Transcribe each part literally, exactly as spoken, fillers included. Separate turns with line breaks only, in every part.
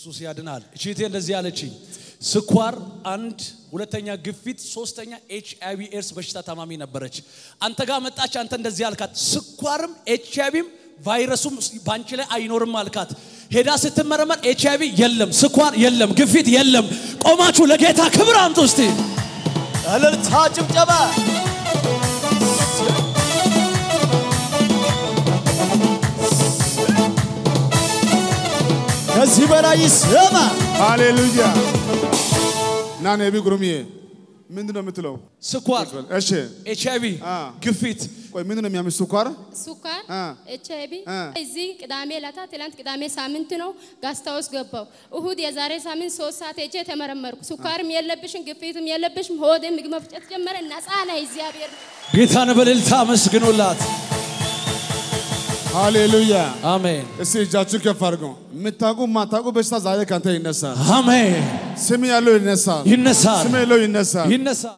ኢየሱስ ያድናል እቺቴ እንደዚህ ያለችኝ ስኳር አንድ ሁለተኛ ግፊት ሶስተኛ ኤች አይ ቪ ኤድስ በሽታ ታማሚ ነበረች አንተ ጋር መጣች አንተ እንደዚህ አልካት ስኳርም ኤች አይ ቪም ቫይረሱም ባንቺ ላይ አይኖርም አልካት ሄዳ ስትመረመር ኤች አይ ቪ የለም ስኳር የለም ግፊት የለም ቆማችሁ ለጌታ ክብር አምጡ እስቲ
እልልታ ጭብጨባ ከዚህ በላይ ይሰማ
ሃሌሉያ ናኔ ቢግሩሚዬ ምንድነው የምትለው
ስኳር
እሺ
ኤች አይ ቪ ግፊት
ቆይ ምንድነው የሚያምስ ስኳር
ስኳር ኤች አይ ቪ እዚህ ቅዳሜ ለታ ትላንት ቅዳሜ ሳምንት ነው ጋስታውስ ገባው እሁድ የዛሬ ሳምንት ሶስት ሰዓት እጄ ተመረመርኩ ስኳርም የለብሽም ግፊትም የለብሽም ሆዴ ምግብ መፍጨት ጀመረ ነፃ ነኝ እግዚአብሔር
ጌታን በእልልታ መስግኑላት
ሃሌሉያ
አሜን
እስቲ እጃችሁ ከፍ አድርጉ ምታቁ ማታቁ በሽታ ዛሬ ካንተ ይነሳል
አሜን
ስም ያለው ይነሳል
ይነሳል
ስም ያለው ይነሳል
ይነሳል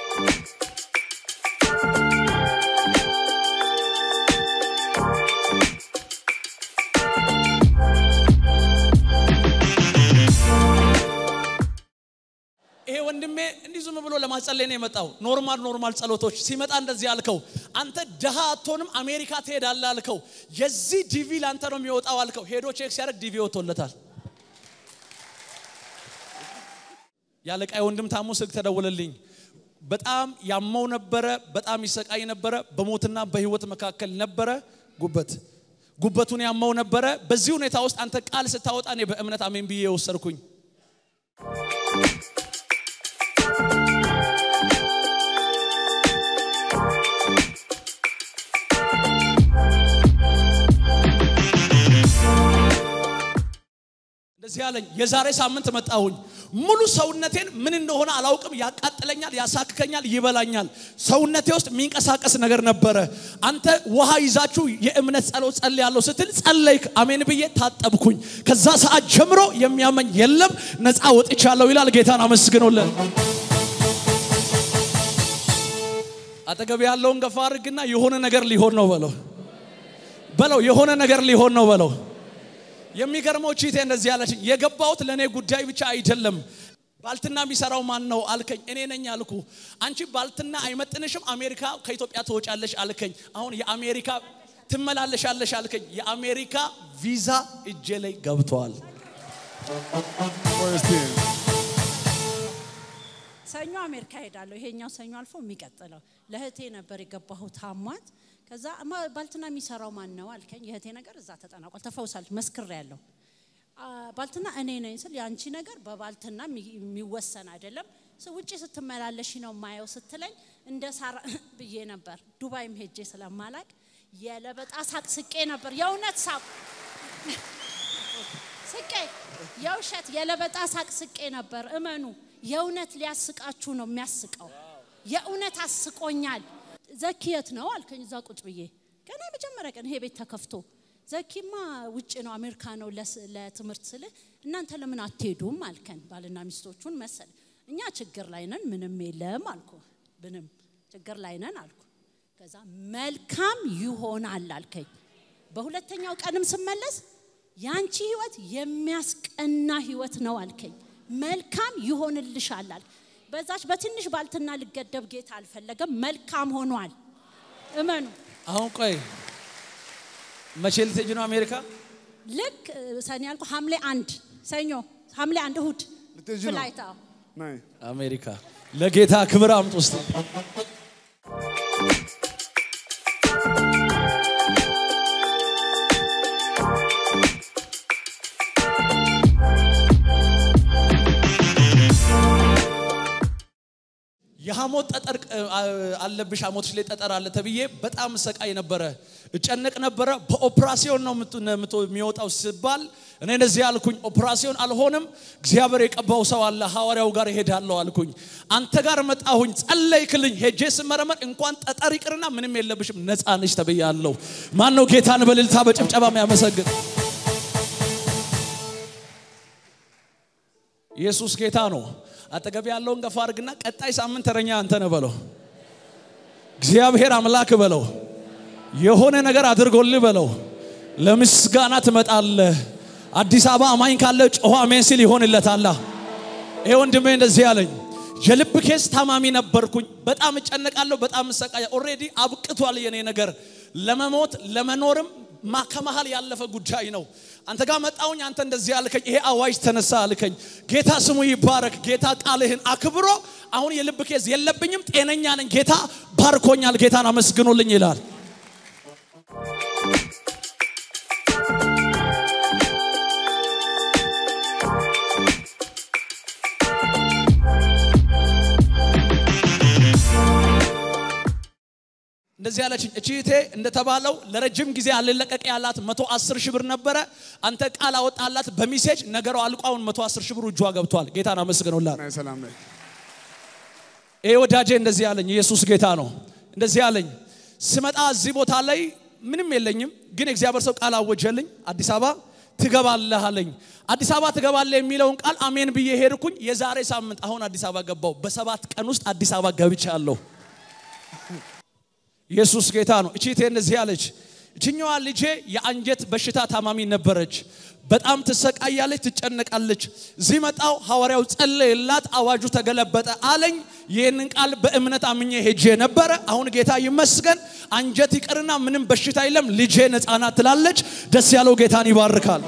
ይሄ ወንድሜ እንዲህ ዝም ብሎ ለማጸለይ ነው የመጣው ኖርማል ኖርማል ጸሎቶች ሲመጣ እንደዚህ አልከው አንተ ደሃ አትሆንም አሜሪካ ትሄዳለህ አልከው የዚህ ዲቪ ላንተ ነው የሚወጣው አልከው ሄዶ ቼክ ሲያደርግ ዲቪ ወጥቶለታል ያለቃይ ወንድም ታሙ ስልክ ተደወለልኝ በጣም ያመው ነበር በጣም ይሰቃይ ነበር በሞትና በህይወት መካከል ነበር ጉበት ጉበቱን ያመው ነበር በዚህ ሁኔታ ውስጥ አንተ ቃል ስታወጣ እኔ በእምነት አሜን ብዬ ወሰርኩኝ እንደዚህ ያለኝ የዛሬ ሳምንት መጣሁኝ ሙሉ ሰውነቴን ምን እንደሆነ አላውቅም ያቃጥለኛል ያሳክከኛል ይበላኛል ሰውነቴ ውስጥ ሚንቀሳቀስ ነገር ነበር አንተ ውሃ ይዛችሁ የእምነት ጸሎት ጸልያለሁ ስትል ጸለይክ አሜን ብዬ ታጠብኩኝ ከዛ ሰዓት ጀምሮ የሚያመኝ የለም ነፃ ወጥቻለሁ ይላል ጌታን አመስግኑልን አጠገብ ያለውን ገፋርግና የሆነ ነገር ሊሆን ነው በለው በለው የሆነ ነገር ሊሆን ነው በለው የሚገርመው ቺቴ እንደዚህ ያለችኝ የገባውት ለኔ ጉዳይ ብቻ አይደለም ባልትና የሚሰራው ማን ነው አልከኝ እኔ ነኝ አልኩ አንቺ ባልትና አይመጥንሽም አሜሪካ ከኢትዮጵያ ተወጫለሽ አልከኝ አሁን የአሜሪካ ትመላለሻለሽ አልከኝ የአሜሪካ ቪዛ እጄ ላይ ገብቷል
ሰኞ አሜሪካ ሄዳለሁ ይሄኛው ሰኞ አልፎ የሚቀጥለው ለህቴ ነበር የገባሁት ታሟት ከዛ ባልትና የሚሰራው ማን ነው አልከኝ የህቴ ነገር እዛ ተጠናቋል ተፈውሳለች መስክር ያለው ባልትና እኔ ነኝ ስል ያንቺ ነገር በባልትና የሚወሰን አይደለም ውጪ ስትመላለሽ ነው ማየው ስትለኝ እንደ ሳራ ብዬ ነበር ዱባይም ሄጄ ስለማላቅ የለበጣ ሳቅ ስቄ ነበር የእውነት ሳቅ ስቄ የውሸት የለበጣ ሳቅ ስቄ ነበር እመኑ የእውነት ሊያስቃችሁ ነው የሚያስቀው የእውነት አስቆኛል ዘኪየት ነው አልከኝ እዛ ቁጭ ብዬ ገና መጀመሪያ ቀን ይሄ ቤት ተከፍቶ ዘኪማ ውጪ ነው አሜሪካ ነው ለትምህርት ስለ እናንተ ለምን አትሄዱም አልከን ባልና ሚስቶቹን መሰለ እኛ ችግር ላይ ነን ምንም የለም አልኩ ምንም ችግር ላይ ነን አልኩ ከዛ መልካም ይሆናል አልከኝ በሁለተኛው ቀንም ስመለስ ያንቺ ህይወት የሚያስቀና ህይወት ነው አልከኝ መልካም ይሆንልሻል አልከኝ በዛች በትንሽ ባልትና ልገደብ ጌታ አልፈለገም መልካም ሆኗል እመኑ
አሁን ቆይ መቼ ልትሄጂ ነው አሜሪካ
ልክ ሰኔ ያልኩ ሐምሌ አንድ ሰኞ ሐምሌ አንድ እሁድ ፍላይታ
ናይ
አሜሪካ ለጌታ ክብር አምጡ እስቲ የሐሞት ጠጠር አለብሽ ሐሞትሽ ላይ ጠጠር አለ ተብዬ በጣም ሰቃይ ነበር እጨነቅ ነበር በኦፕራሲዮን ነው የሚወጣው ሲባል እኔ እንደዚህ አልኩኝ ኦፕራሲዮን አልሆንም እግዚአብሔር የቀባው ሰው አለ ሐዋርያው ጋር ሄዳለሁ አልኩኝ አንተ ጋር መጣሁኝ ጸለይክልኝ ሄጄ ስመረመር እንኳን ጠጠር ይቅርና ምንም የለብሽም ነፃ ነሽ ተብያለሁ ማን ነው ጌታን በልልታ በጭብጨባ የሚያመሰግን ኢየሱስ ጌታ ነው አጠገብ ያለውን ገፋርግና ቀጣይ ሳምንት ተረኛ አንተ ነህ በለው እግዚአብሔር አምላክ በለው የሆነ ነገር አድርጎልህ በለው ለምስጋና ትመጣለህ አዲስ አበባ አማኝ ካለ ጮሆ አሜን ሲል ይሆንለታል ይሄ ወንድሜ እንደዚህ ያለኝ የልብ ኬስ ታማሚ ነበርኩኝ በጣም እጨነቃለሁ በጣም ሰቃያ ኦሬዲ አብቅቷል የኔ ነገር ለመሞት ለመኖርም ማከማሃል ያለፈ ጉዳይ ነው አንተ ጋር መጣውኝ አንተ እንደዚህ ያልከኝ ይሄ አዋጅ ተነሳ አልከኝ ጌታ ስሙ ይባረክ ጌታ ቃልህን አክብሮ አሁን የልብ ኬዝ የለብኝም ጤነኛ ነኝ ጌታ ባርኮኛል ጌታን አመስግኑልኝ ይላል እንደዚህ ያለችኝ እቺቴ እንደተባለው ለረጅም ጊዜ አለለቀቀ ያላት መቶ አስር ሺህ ብር ነበረ አንተ ቃል አወጣላት በሚሴጅ ነገሩ አልቋውን መቶ አስር ሺህ ብር እጇ ገብቷል ጌታን አመስግኑላት
ሰላም ነኝ
ኤ ወዳጄ እንደዚህ ያለኝ ኢየሱስ ጌታ ነው እንደዚህ ያለኝ ስመጣ እዚህ ቦታ ላይ ምንም የለኝም ግን እግዚአብሔር ሰው ቃል አወጀልኝ አዲስ አበባ ትገባለህ አለኝ አዲስ አበባ ትገባለህ የሚለውን ቃል አሜን ብዬ ሄድኩኝ የዛሬ ሳምንት አሁን አዲስ አበባ ገባው በሰባት ቀን ውስጥ አዲስ አበባ ገብቻለሁ ኢየሱስ ጌታ ነው እቺቴ እንደዚህ ያለች እቺኛዋ ልጄ የአንጀት በሽታ ታማሚ ነበረች በጣም ተሰቃያለች ትጨነቃለች እዚህ መጣው ሐዋርያው ጸለየላት አዋጁ ተገለበጠ አለኝ ይሄንን ቃል በእምነት አምኜ ሄጄ ነበር አሁን ጌታ ይመስገን አንጀት ይቀርና ምንም በሽታ የለም ልጄ ነፃና ትላለች ደስ ያለው ጌታን ይባርካል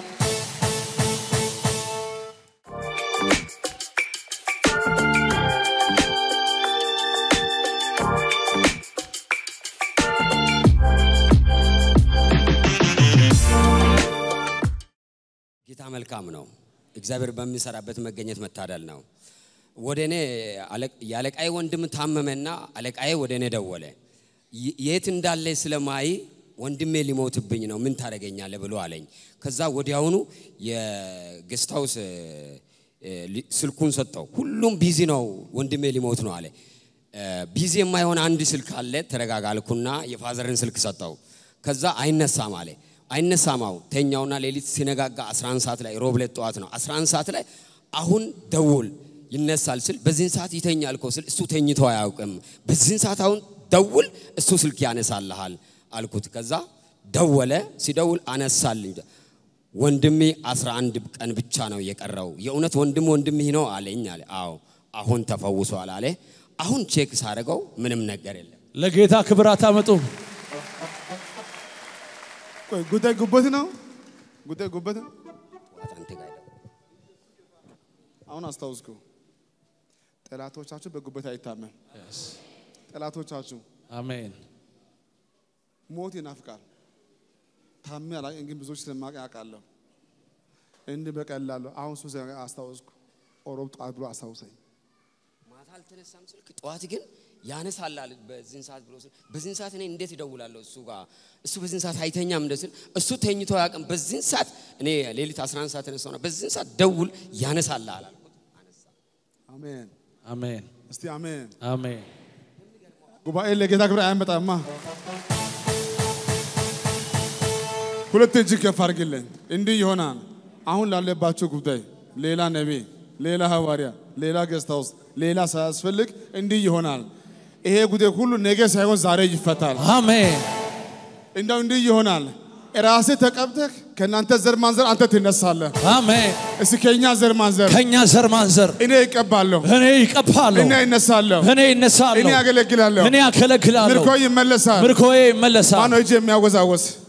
ጌታ መልካም ነው እግዚአብሔር በሚሰራበት መገኘት መታደል ነው ወደኔ ያለቃይ ወንድም ታመመና አለቃይ ወደኔ ደወለ የት እንዳለ ስለማይ ወንድሜ ሊሞትብኝ ነው ምን ታረጋኛለህ ብሎ አለኝ ከዛ ወዲያውኑ የጌስታውስ ስልኩን ሰጠው ሁሉም ቢዚ ነው ወንድሜ ሊሞት ነው አለ ቢዚ የማይሆን አንድ ስልክ አለ ተረጋጋልኩና የፋዘርን ስልክ ሰጠው ከዛ አይነሳም አለ አይነሳማው ተኛውና ሌሊት ሲነጋጋ አስራ አንድ ሰዓት ላይ ሮብለት ጧት ነው አስራ አንድ ሰዓት ላይ አሁን ደውል ይነሳል ስል በዚህን ሰዓት ይተኛል እኮ ስል እሱ ተኝቶ አያውቅም በዚህን ሰዓት አሁን ደውል እሱ ስልክ ያነሳልሃል አልኩት ከዛ ደወለ ሲደውል አነሳልኝ ወንድሜ አስራ አንድ ቀን ብቻ ነው የቀረው የእውነት ወንድም ወንድምህ ነው አለኝ አለ አዎ አሁን ተፈውሷል አለ አሁን ቼክ ሳረጋው ምንም ነገር የለም
ለጌታ ክብር አታመጡም
ጉዳይ ጉበት ነው ጉዳይ ጉበት ነው
አንተ ጋር
አሁን አስተውስኩ ጠላቶቻችሁ በጉበት አይታመም ጠላቶቻችሁ
አሜን
ሞት ይናፍቃል ታም ያላቅ እንግዲህ ብዙዎች ስለማቅ ያቃለሁ እንደ በቀላሉ አሁን ሱስ አስተውስኩ ኦሮብ ጧት ብሎ አስተውሰኝ
ማታል ተነሳም ስልክ ጧት ግን ያነሳላል በዚህን ሰዓት ብሎ በዚህን ሰዓት እኔ እንዴት ይደውላለሁ እሱ ጋር እሱ በዚህን ሰዓት አይተኛም እንደዚህ እሱ ተኝቶ ያቀም በዚህን ሰዓት እኔ ሌሊት አስራ አንድ ሰዓት ተነሳውና በዚህን ሰዓት ደውል ያነሳላል አልኩት አነሳ
አሜን
አሜን
እስቲ አሜን
አሜን
ጉባኤ ለጌታ ክብር አይመጣማ ሁለት እጅ ከፍ አድርግልኝ እንዲህ ይሆናል አሁን ላለባችሁ ጉዳይ ሌላ ነብይ ሌላ ሐዋርያ ሌላ ገስታውስ ሌላ ሳያስፈልግ እንዲህ ይሆናል ይሄ ጉዳይ ሁሉ ነገ ሳይሆን ዛሬ ይፈታል
አሜን
እንደው እንዲህ ይሆናል ራሴ ተቀብተህ ከናንተ ዘር ማንዘር አንተ ትነሳለህ
አሜን
እስኪ ከኛ ዘር ማንዘር
ከኛ ዘር ማንዘር
እኔ ይቀባለሁ
እኔ ይቀባለሁ
እኔ ይነሳለሁ
እኔ ይነሳለሁ
እኔ ያገለግላለሁ
እኔ ያገለግላለሁ
ምርኮ ይመለሳል
ምርኮ ይመለሳል
ማነው እጄ የሚያወዛወዝ